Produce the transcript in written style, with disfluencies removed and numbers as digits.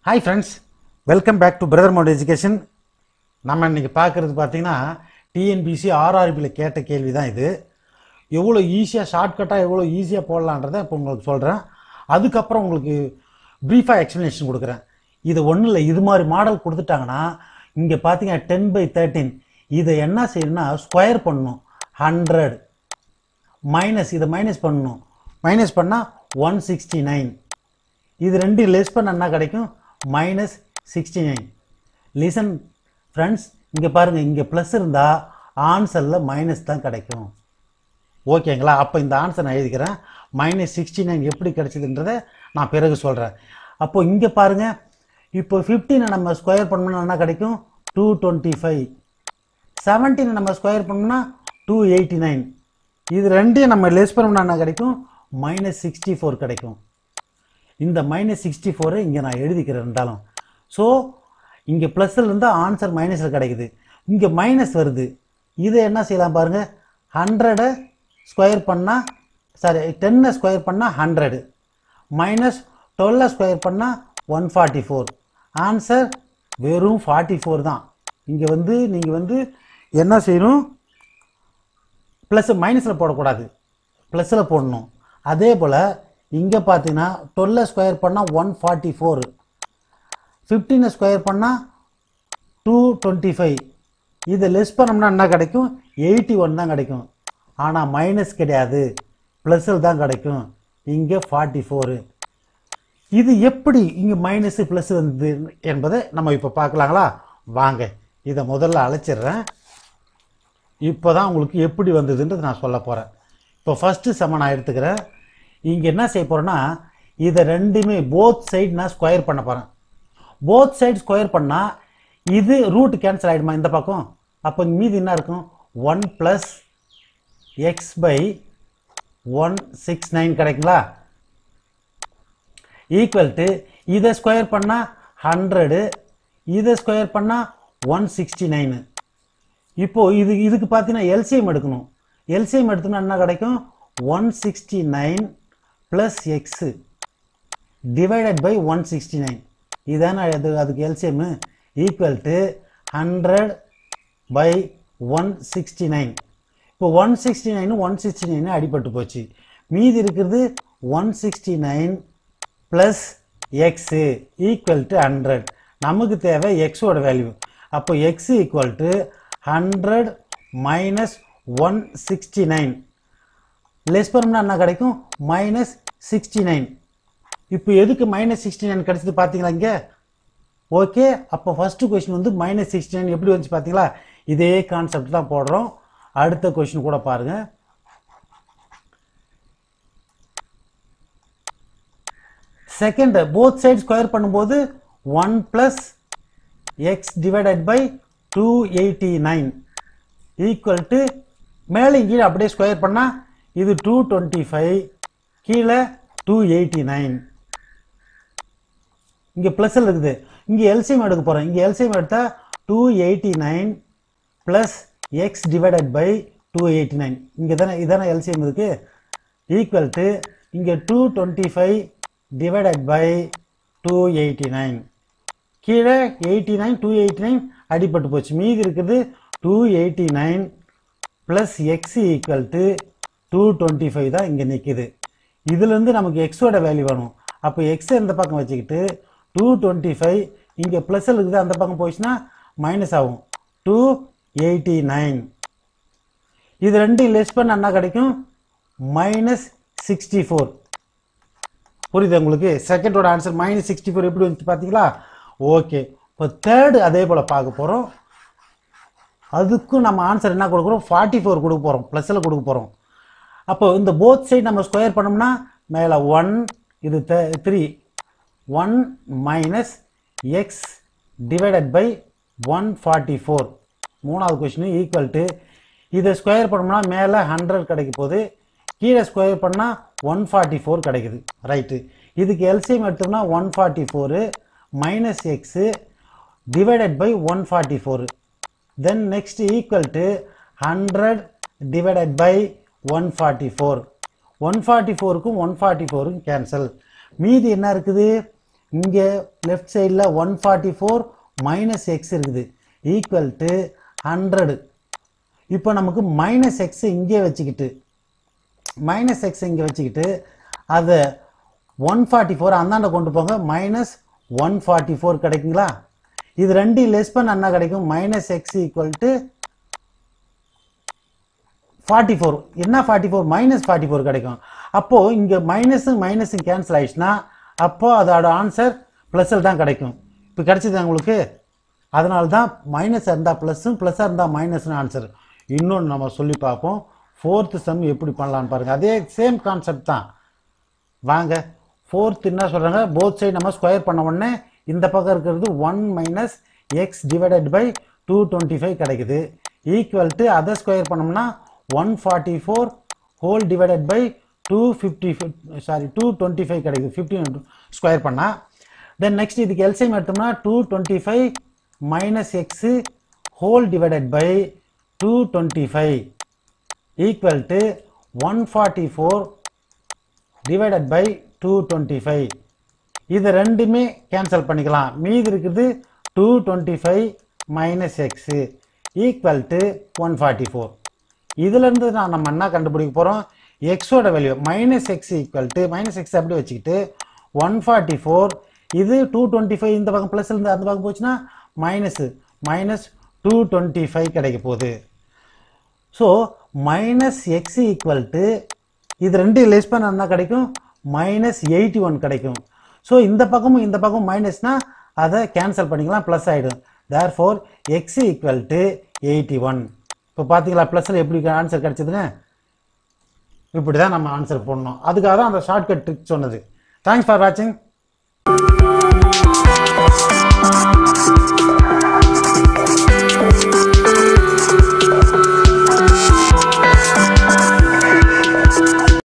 Hi friends, welcome back to BrotherMountain Education. நம்ம இன்னைக்கு பார்க்கிறது பார்த்தீங்கன்னா TNPSC RRB ல கேட்ட கேள்வி தான் இது. எவ்வளோ ஈஸியா ஷார்ட்கட்டா எவ்வளோ ஈஸியா போடலாம்ன்றதை இப்போ உங்களுக்கு சொல்றேன். அதுக்கு அப்புறம் உங்களுக்கு பிரீஃபா எக்ஸ்பிளனேஷன் கொடுக்கிறேன். இது ஒண்ணு இல்ல, இது மாதிரி மாடல் கொடுத்துட்டாங்கன்னா இங்க பாத்தீங்க 10/13 இதை என்ன செய்யணும்னா ஸ்கொயர் பண்ணனும். 100 மைனஸ் இதை மைனஸ் பண்ணனும். மைனஸ் பண்ணா 169. இது ரெண்டு லெஸ் பண்ணா என்ன கிடைக்கும்? -69. லிசன் ஃப்ரெண்ட்ஸ், இங்க பாருங்க, இங்க பிளஸ் இருந்தா ஆன்சர்ல மைனஸ் தான் கிடைக்கும். ஓகேங்களா? அப்ப இந்த ஆன்சர் நான் எழுதிக்கிறேன். -69 எப்படி கிடைச்சதுன்றதை நான் பிறகு சொல்றேன். அப்போ இங்க பாருங்க, இப்போ 15 நம்ம ஸ்கொயர் பண்ணோம்னா என்ன கிடைக்கும்? 225. 17 நம்ம ஸ்கொயர் பண்ணோம்னா 289. இது ரெண்டையும் நம்ம லெஸ் பண்ணோம்னா என்ன கிடைக்கும்? -64 கிடைக்கும். இந்த -64 இங்க நான் எழுதிக்கிறேன் ரெண்டாலும். ஸோ இங்க பிளஸ்ல இருந்தா ஆன்சர் மைனஸ்ல கிடைக்குது. இங்க மைனஸ் வருது. இதை என்ன செய்யலாம் பாருங்க, 100 ஸ்கொயர் பண்ணா சாரி 10 ஸ்கொயர் பண்ணா 100 மைனஸ் 12 ஸ்கொயர் பண்ணா 144. ஆன்சர் வெறும் 44 தான். இங்க நீங்க என்ன செய்யணும்? பிளஸ் மைனஸ்ல போடக்கூடாது, பிளஸ்ல போடணும். அதே போல இங்க பாத்தீங்கன்னா 12 ஸ்கொயர் பண்ணா 144, 15 ஸ்கொயர் பண்ணா 225. இதை லெஸ் பண்ணோம்னா என்ன கிடைக்கும்? 81 தான் கிடைக்கும். ஆனா மைனஸ் கிடையாது, பிளஸ்ல தான் கிடைக்கும். இங்க 44. இது எப்படி இங்க மைனஸ் பிளஸ் வந்து என்பதை நம்ம இப்ப பார்க்கலாங்களா? வாங்க, இதை முதல்ல அழைச்சிடுறேன். இப்போதான் உங்களுக்கு எப்படி வந்ததுன்றது நான் சொல்ல போறேன். இப்போ ஃபர்ஸ்ட் சம நான் எடுத்துக்கிறேன். இங்க என்ன செய்ய போறேன்னா, இதை ரெண்டுமே போத் சைடு நான் ஸ்கொயர் பண்ண போறேன். போத் சைடு ஸ்கொயர் பண்ணா இது ரூட் கேன்சல் ஆயிடுமா இந்த பக்கம்? அப்போ மீதி என்ன இருக்கும்? 1 + x/169 கிடைக்குங்களா? ஈக்குவல் டு இதை ஸ்கொயர் பண்ணா 100, இதை ஸ்கொயர் பண்ணா 169. இப்போ இதுக்கு பார்த்தீங்கன்னா எல்சிஎம் எடுக்கணும். எல்சிஎம் எடுத்தோம்னா என்ன கிடைக்கும்? 169 + x டிவைடட் பை 169. இதான அதுக்கு எல்சிஎம். Equal to 100/169. இப்போ 169 அடிபட்டு போச்சு. மீதி இருக்கிறது 169 + x ஈக்குவல் டு 100. நமக்கு தேவை x ஓட வேல்யூ. அப்போ x ஈக்குவல் டு 100 - 169. லெஸ் பண்ணோம்னா என்ன கிடைக்கும்? -69. இப்போ எதுக்கு -69 கிடைச்சது பாத்தீங்களா இங்க? ஓகே, அப்போ ஃபர்ஸ்ட் क्वेश्चन -69 எப்படி வந்துச்சு பாத்தீங்களா? இதே கான்செப்ட் தான் போடுறோம். அடுத்த क्वेश्चन கூட பாருங்க. செகண்ட் போத் சைடு ஸ்கொயர் பண்ணும்போது 1 + x divided by 289 equal to மேலே கீழே அப்படியே ஸ்கொயர் பண்ணா இது 225, கீழே 289. இங்க பிளஸ்ல இருக்குது. இங்க எல்சிஎம் எடுக்க போறோம். இங்க எல்சிஎம் எடுத்தா 289 + x டிவைடட் பை 289. இதான எல்சிஎம் இருக்கு. ஈக்குவல் டு இங்க 225 டிவைடட் பை 289. கீழே 89 289 அடிபட்டு போச்சு. மீதி இருக்குது 289 + x ஈக்குவல் டு 225 தான் இங்க நிக்குது. இதுல இருந்து நமக்கு x ஓட வேல்யூ வேணும். அப்போ x இந்த பக்கம் வச்சுக்கிட்டு 225 இங்க பிளஸ்ல இருக்குது, அந்த பக்கம் போயிடுச்சுன்னா மைனஸ் ஆகும். 289. இது ரெண்டையும் லெஸ் பண்ண என்ன கிடைக்கும்? -64. புரியுது உங்களுக்கு? செகண்டோட ஆன்சர் -64 எப்படி வந்து பாத்தீங்களா? ஓகே, இப்போ தேர்ட் அதே போல பார்க்க போறோம். அதுக்கும் நம்ம ஆன்சர் என்ன கொடுக்குறோம்? 44 கொடுக்க போறோம், பிளஸ்ல கொடுக்க போறோம். அப்போ இந்த போத் சைடு நம்ம ஸ்கொயர் பண்ணோம்னா மேல 1, இது 3, 1 - x டிவைடட் பை 144. மூணாவது क्वेश्चन ஈக்குவல் டு இதை ஸ்கொயர் பண்ணோம்னா மேல 100 கிடைக்க போகுது, கீழே ஸ்கொயர் பண்ணா 144 கிடைக்குது. ரைட்டு. இதுக்கு எல்சிஎம் எடுத்தோம்னா 144 - x divided by 144. Then next equal to 100 divided by 144. 144க்கும் 144க்கும் கேன்சல். மீதி என்ன இருக்குது? இங்கே லெஃப்ட் சைடில் 144 மைனஸ் எக்ஸ் இருக்குது ஈக்குவல் டு 100. இப்போ நமக்கு மைனஸ் எக்ஸ் இங்கே வச்சுக்கிட்டு அதை 144 அந்தாண்ட கொண்டு போங்க மைனஸ் 144 கிடைக்குங்களா? இது ரெண்டு லெஸ் பண்ண என்ன கிடைக்கும்? Minus X equal to 44. என்ன 44? மைனஸ் 44 கிடைக்கும். அப்போது இங்கே மைனஸும் கேன்சல் ஆயிடுச்சுன்னா அப்போது அதோட ஆன்சர் ப்ளஸில் தான் கிடைக்கும். இப்போ கிடைச்சிது உங்களுக்கு. அதனால தான் மைனஸ் இருந்தால் ப்ளஸ்ஸும் ப்ளஸ்ஸாக இருந்தால் மைனஸ்னு ஆன்சர். இன்னொன்று நம்ம சொல்லி பார்ப்போம். 4th சம் எப்படி பண்ணலான்னு பாருங்கள். அதே சேம் கான்செப்ட் தான். வாங்க 4th என்ன சொல்கிறாங்க, போத் சைடு நம்ம ஸ்கொயர் பண்ண உடனே இந்த பக்கம் இருக்கிறது 1 மைனஸ் எக்ஸ் டிவைடட் பை 225 கிடைக்குது ஈக்குவல் டு அதை ஸ்கொயர் பண்ணோம்னா 144 ஹோல் டிவைடட் பை 225 கிடைக்குது. 15 ஸ்கொயர் பண்ணால் தென் நெக்ஸ்ட் இதுக்கு எல்சிஎம் எடுத்தோம்னா 225 minus X whole divided by 225 equal to 144 divided by 225. இது ரெண்டுமே கேன்சல் பண்ணிக்கலாம். மீதி இருக்குது 225 மைனஸ் எக்ஸு ஈக்குவல் டு 144. இதிலேருந்து நம்ம என்ன கண்டுபிடிக்க போகிறோம்? எக்ஸோட value minus X equal to minus X அப்படி வச்சுக்கிட்டு 144 இது 225 இந்த பக்கம் ப்ளஸ் இருந்து அந்த பக்கம் போச்சுன்னா மைனஸ் 225 கிடைக்க போகுது. So minus X equal to இது ரெண்டு லெஸ் பண்ண என்ன கிடைக்கும்? மைனஸ் 81 கிடைக்கும். ஸோ இந்த பக்கமும் மைனஸ்னால் அதை கேன்சல் பண்ணிக்கலாம், ப்ளஸ் ஆகிடும். Therefore X equal to 81. இப்போ பார்த்தீங்களா ப்ளஸில் எப்படி ஆன்சர் கிடச்சிதுங்க? இப்படி தான் நம்ம ஆன்சர் போடணும். அதுக்காக தான் அந்த ஷார்ட்கட் ட்ரிக் சொன்னது. தேங்க்ஸ் ஃபார் வாட்சிங்.